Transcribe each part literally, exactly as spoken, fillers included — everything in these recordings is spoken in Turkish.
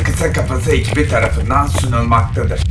Kısa Kafası ekibi tarafından sunulmaktadır.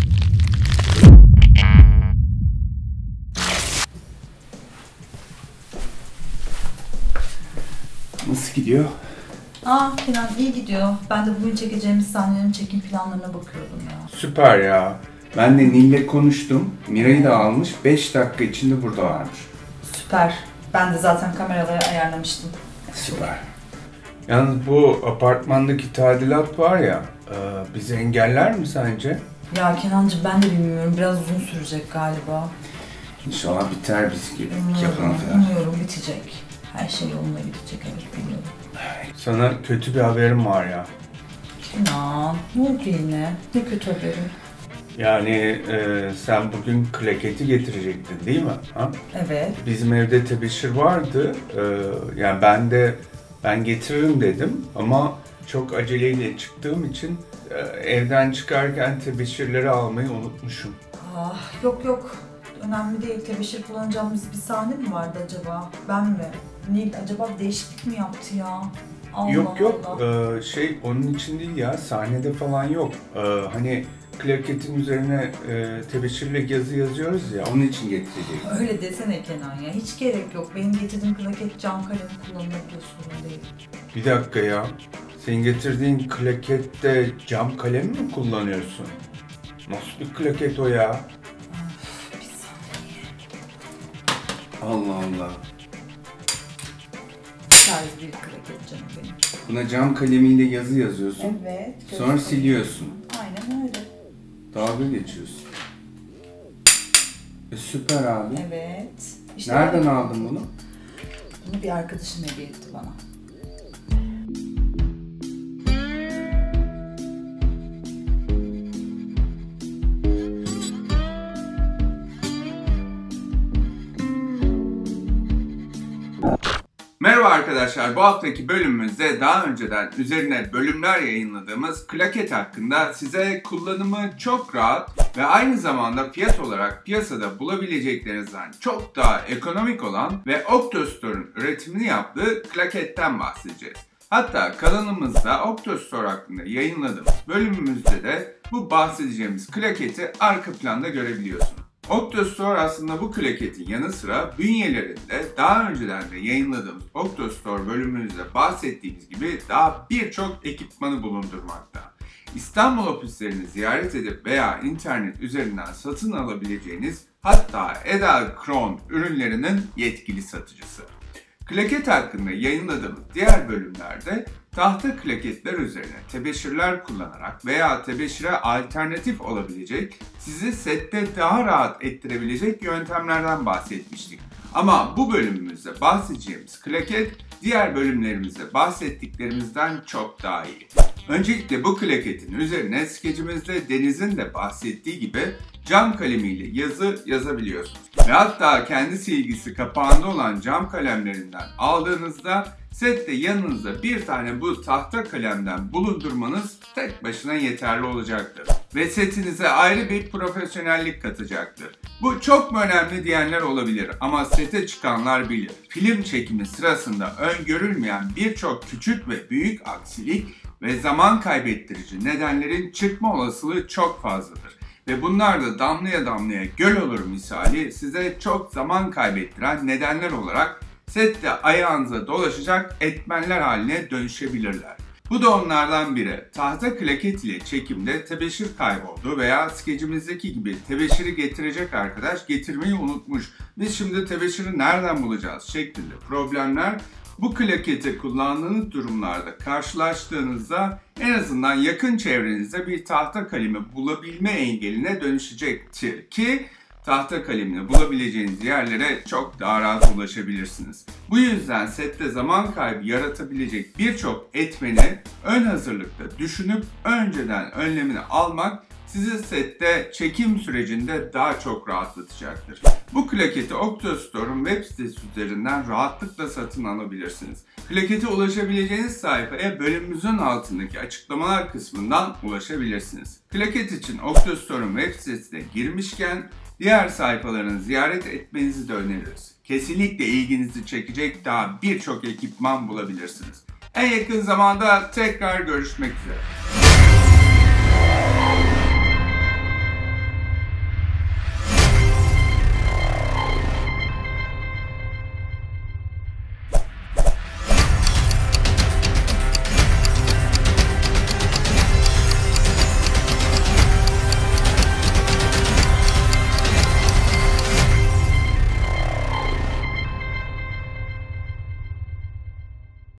Nasıl gidiyor? Aa Kenan iyi gidiyor. Ben de bugün çekeceğimiz sahnelerin çekim planlarına bakıyordum ya. Süper ya. Ben de Nil'le konuştum. Mira'yı da almış. beş dakika içinde burada varmış. Süper. Ben de zaten kameraları ayarlamıştım. Süper. Yalnız bu apartmandaki tadilat var ya, e, bizi engeller mi sence? Ya Kenancığım ben de bilmiyorum. Biraz uzun sürecek galiba. İnşallah biter biz gibi. Umuyorum, umuyorum bitecek. Her şey yoluna gidecek, evet biliyorum. Sana kötü bir haberim var ya. Kenan, ne oldu yine? Ne kötü haberim? Yani e, sen bugün klaketi getirecektin değil mi? Ha? Evet. Bizim evde tebeşir vardı. E, yani ben de ben getiririm dedim ama çok aceleyle çıktığım için e, evden çıkarken tebeşirleri almayı unutmuşum. Ah yok yok. Önemli değil. Tebeşir kullanacağımız bir sahne mi vardı acaba? Ben mi? Nil acaba bir değişiklik mi yaptı ya? Allah yok yok Allah. Ee, şey onun için değil ya, sahnede falan yok. Ee, hani klaketin üzerine e, tebeşirle yazı yazıyoruz ya, onun için getirecek. Öyle desene Kenan ya. Hiç gerek yok. Benim getirdiğim klaket cam kalem kullanılabilir, sorun değil. Bir dakika ya. Senin getirdiğin klakette cam kalem mi kullanıyorsun? Nasıl bir klaket o ya? Bir saniye. Allah Allah. Tarz bir klaket canım benim. Buna cam kalemiyle yazı yazıyorsun. Evet. Sonra siliyorsun. Aynen öyle. Dalga geçiyorsun. E, süper abi. Evet. İşte nereden ben... aldın bunu? Bunu bir arkadaşım hediye etti bana. Merhaba arkadaşlar, bu haftaki bölümümüzde daha önceden üzerine bölümler yayınladığımız klaket hakkında size kullanımı çok rahat ve aynı zamanda fiyat olarak piyasada bulabileceklerinizden çok daha ekonomik olan ve Octostore'un üretimini yaptığı klaketten bahsedeceğiz. Hatta kanalımızda Octostore hakkında yayınladığımız bölümümüzde de bu bahsedeceğimiz klaketi arka planda görebiliyorsunuz. Octostore aslında bu klaketin yanı sıra bünyelerinde daha önceden de yayınladığımız Octostore bölümümüzde bahsettiğimiz gibi daha birçok ekipmanı bulundurmakta. İstanbul ofislerini ziyaret edip veya internet üzerinden satın alabileceğiniz, hatta Edelkrone ürünlerinin yetkili satıcısı. Klaket hakkında yayınladığımız diğer bölümlerde tahta klaketler üzerine tebeşirler kullanarak veya tebeşire alternatif olabilecek, sizi sette daha rahat ettirebilecek yöntemlerden bahsetmiştik. Ama bu bölümümüzde bahsedeceğimiz klaket diğer bölümlerimizde bahsettiklerimizden çok daha iyi. Öncelikle bu klaketin üzerine skecimizde Deniz'in de bahsettiği gibi cam kalemiyle yazı yazabiliyorsunuz. Ve hatta kendi silgisi kapağında olan cam kalemlerinden aldığınızda sette yanınızda bir tane bu tahta kalemden bulundurmanız tek başına yeterli olacaktır. Ve setinize ayrı bir profesyonellik katacaktır. Bu çok mu önemli diyenler olabilir ama sete çıkanlar bilir. Film çekimi sırasında öngörülmeyen birçok küçük ve büyük aksilik ve zaman kaybettirici nedenlerin çıkma olasılığı çok fazladır. Ve bunlar da damlaya damlaya göl olur misali size çok zaman kaybettiren nedenler olarak sette ayağınıza dolaşacak etmenler haline dönüşebilirler. Bu da onlardan biri. Tahta klaket ile çekimde tebeşir kayboldu veya skecimizdeki gibi tebeşiri getirecek arkadaş getirmeyi unutmuş. Biz şimdi tebeşiri nereden bulacağız şeklinde problemler bu klaketi kullandığınız durumlarda karşılaştığınızda en azından yakın çevrenizde bir tahta kalemi bulabilme engeline dönüşecektir ki tahta kalemini bulabileceğiniz yerlere çok daha rahat ulaşabilirsiniz. Bu yüzden sette zaman kaybı yaratabilecek birçok etmeni ön hazırlıkta düşünüp önceden önlemini almak sizi sette çekim sürecinde daha çok rahatlatacaktır. Bu klaketi Octostore'un web sitesi üzerinden rahatlıkla satın alabilirsiniz. Klakete ulaşabileceğiniz sayfaya bölümümüzün altındaki açıklamalar kısmından ulaşabilirsiniz. Klaket için Octostore'un web sitesine girmişken diğer sayfalarını ziyaret etmenizi de öneririz. Kesinlikle ilginizi çekecek daha birçok ekipman bulabilirsiniz. En yakın zamanda tekrar görüşmek üzere.